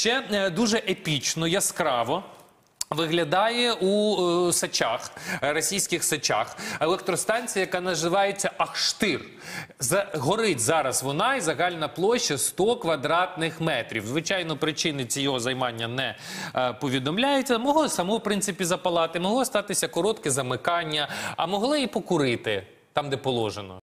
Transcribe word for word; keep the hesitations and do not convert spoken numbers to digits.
ще е, дуже епічно, яскраво виглядає у е, Сачах, російських Сачах, електростанція, яка називається Ахштир. За, горить зараз вона, і загальна площа сто квадратних метрів. Звичайно, причини цього займання не е, повідомляються. Могло само, в принципі, запалати, могло статися коротке замикання, а могли і покурити там, де положено.